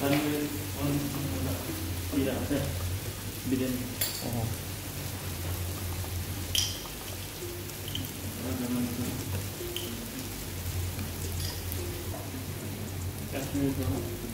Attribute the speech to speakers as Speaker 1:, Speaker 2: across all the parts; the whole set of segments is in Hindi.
Speaker 1: Tidak ada biryani.
Speaker 2: Oh.
Speaker 1: Kasih itu.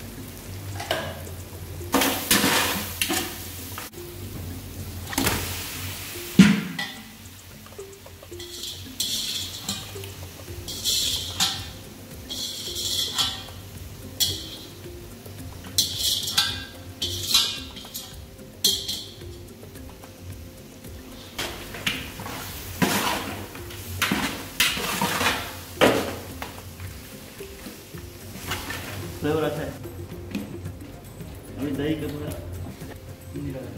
Speaker 1: Flavour अच्छा है। अभी दही का पूरा नहीं लगा।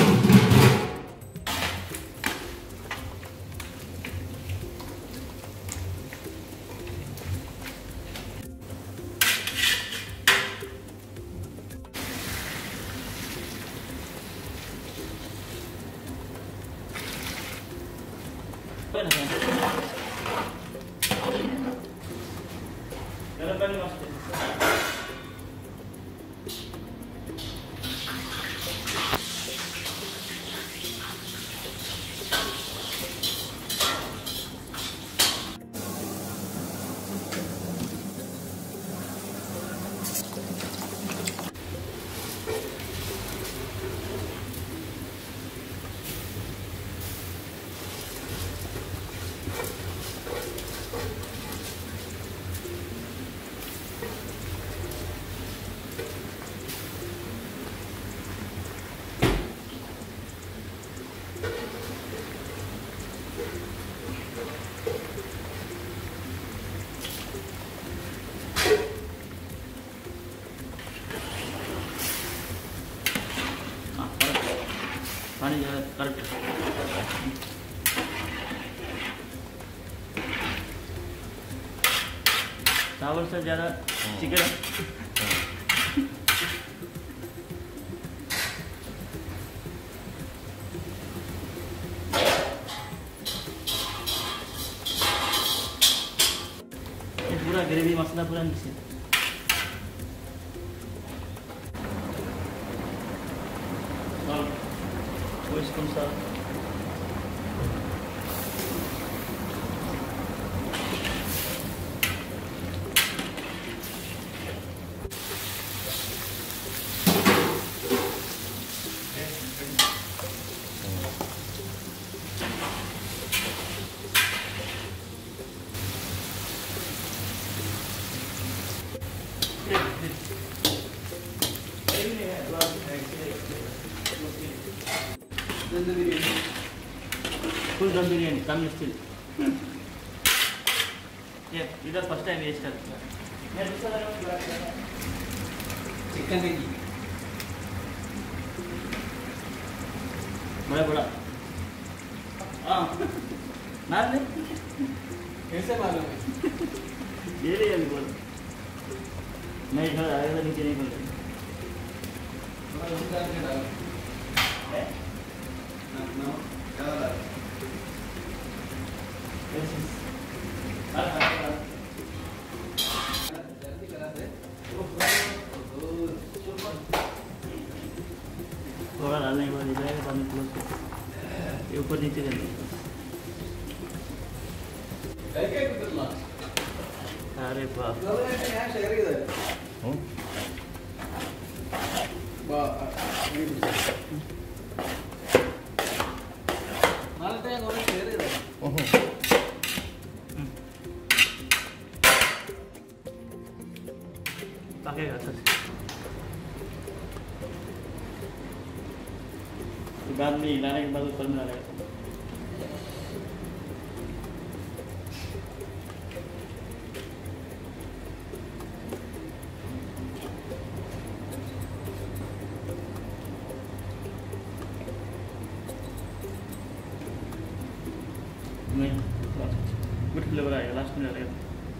Speaker 1: गरम पानी मस्त है। पानी ज़्यादा करेक्ट चावल से ज़्यादा चिकन पूरा ग्रेवी मसाला पूरा मिक्स है। कौन सा फुल दम बिरयानी कम स्टिल ये इधर फर्स्ट टाइम ये स्टार्ट मैं दूसरा चिकन टिक्की बड़ा बड़ा हाँ नाम नहीं कैसे मालूम है ये ले अभी बोल मैं इधर आया था नीचे नहीं बोल रहा थोड़ा डालने के बाद ले जाएगा पानी क्लोज ये ऊपर नीचे करने अरे बाप पकेगा सर बाद में हिलाने के बाद ऊपर में डालेगा गुड फ्लेवर आएगा लास्ट में डालेगा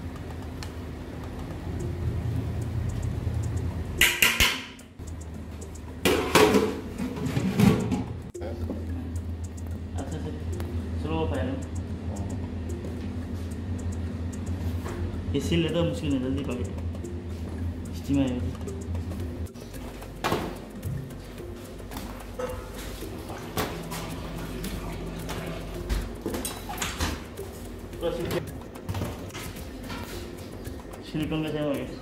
Speaker 1: अच्छा से स्लो फायर ये सील लेता मुश्किल नहीं जल्दी पकड़ स्टीम आएगा silikon kasi ako guys.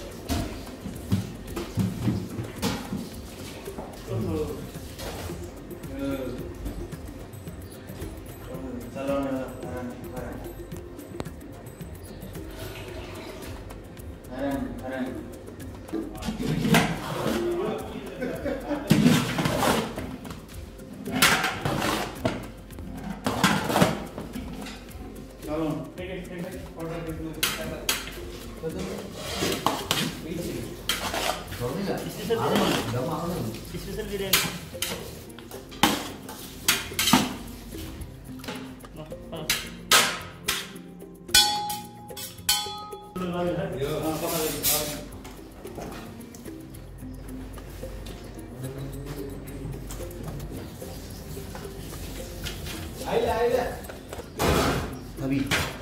Speaker 1: Special biryani.
Speaker 2: Aida. Nabi.